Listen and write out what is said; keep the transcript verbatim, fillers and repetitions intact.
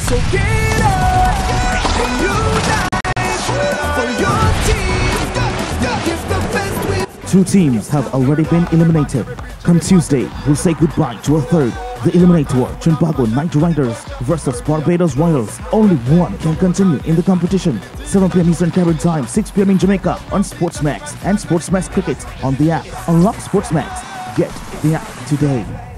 So get up and unite for your team. Give the best with. Two teams have already been eliminated. Come Tuesday, we'll say goodbye to a third. The eliminator, Trinbago Night Riders versus Barbados Royals. Only one can continue in the competition. seven p m Eastern Caribbean Time, six p m in Jamaica on SportsMax and SportsMax Cricket on the app. Unlock SportsMax. Get the app today.